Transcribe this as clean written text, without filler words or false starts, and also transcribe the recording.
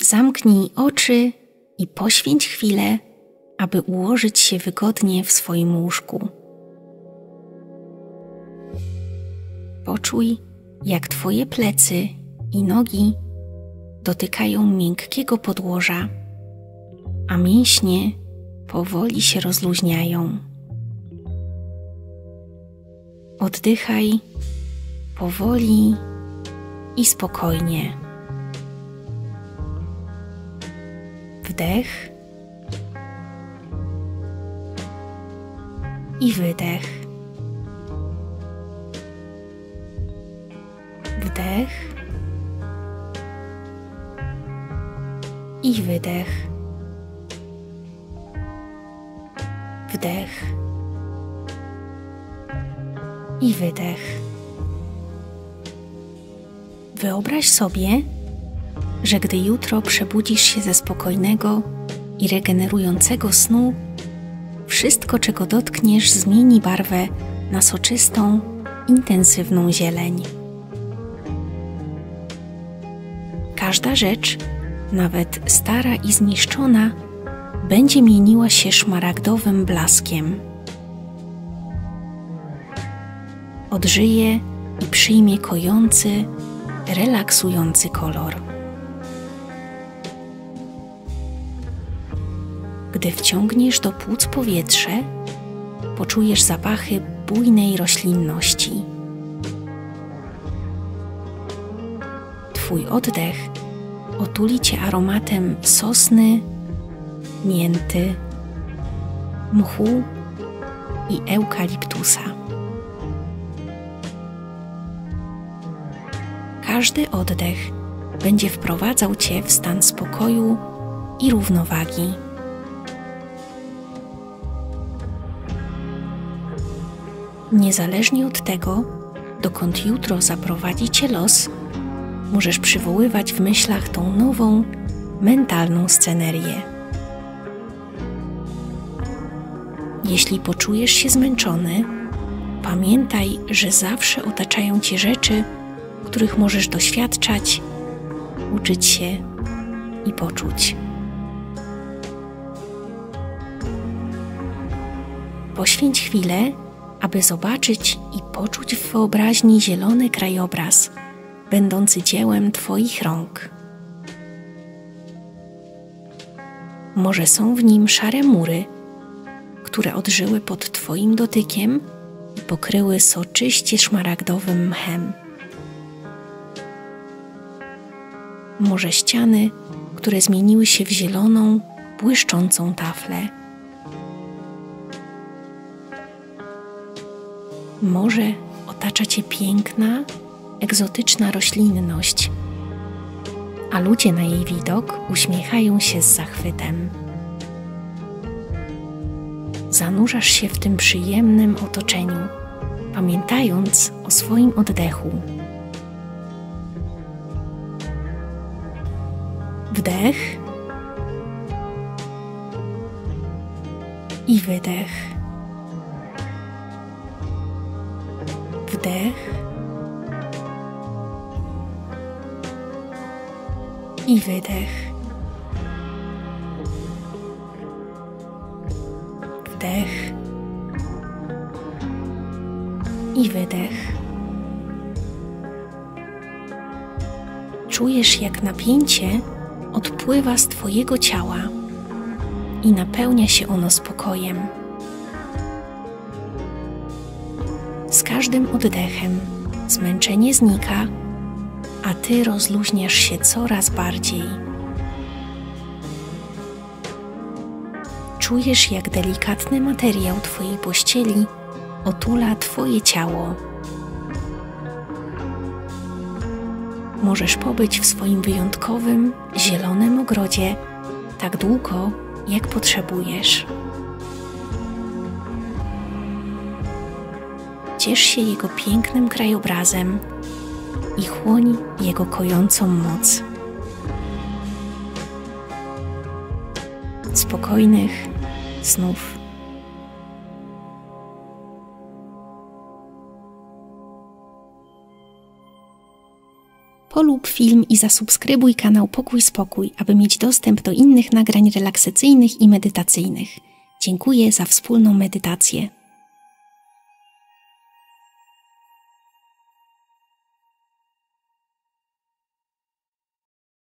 zamknij oczy i poświęć chwilę, aby ułożyć się wygodnie w swoim łóżku. Poczuj, jak Twoje plecy i nogi dotykają miękkiego podłoża, a mięśnie powoli się rozluźniają. Oddychaj powoli i spokojnie. Wdech i wydech. Wdech i wydech. Wdech i wydech. Wyobraź sobie, że gdy jutro przebudzisz się ze spokojnego i regenerującego snu, wszystko, czego dotkniesz, zmieni barwę na soczystą, intensywną zieleń. Każda rzecz, nawet stara i zniszczona, będzie mieniła się szmaragdowym blaskiem. Odżyje i przyjmie kojący, relaksujący kolor. Gdy wciągniesz do płuc powietrze, poczujesz zapachy bujnej roślinności. Twój oddech otuli Cię aromatem sosny, mięty, mchu i eukaliptusa. Każdy oddech będzie wprowadzał Cię w stan spokoju i równowagi. Niezależnie od tego, dokąd jutro zaprowadzi Cię los, możesz przywoływać w myślach tą nową, mentalną scenerię. Jeśli poczujesz się zmęczony, pamiętaj, że zawsze otaczają Cię rzeczy, których możesz doświadczać, uczyć się i poczuć. Poświęć chwilę, aby zobaczyć i poczuć w wyobraźni zielony krajobraz, będący dziełem Twoich rąk. Może są w nim szare mury, które odżyły pod Twoim dotykiem i pokryły soczyście szmaragdowym mchem. Może ściany, które zmieniły się w zieloną, błyszczącą taflę. Może otacza Cię piękna, egzotyczna roślinność, a ludzie na jej widok uśmiechają się z zachwytem. Zanurzasz się w tym przyjemnym otoczeniu, pamiętając o swoim oddechu. Wdech i wydech. Wdech i wydech. Wdech i wydech. Czujesz, jak napięcie odpływa z Twojego ciała i napełnia się ono spokojem. Z każdym oddechem zmęczenie znika, a Ty rozluźniasz się coraz bardziej. Czujesz, jak delikatny materiał Twojej pościeli otula Twoje ciało. Możesz pobyć w swoim wyjątkowym, zielonym ogrodzie tak długo, jak potrzebujesz. Ciesz się jego pięknym krajobrazem i chłoń jego kojącą moc. Spokojnych snów. Polub film i zasubskrybuj kanał Pokój Spokój, aby mieć dostęp do innych nagrań relaksacyjnych i medytacyjnych. Dziękuję za wspólną medytację.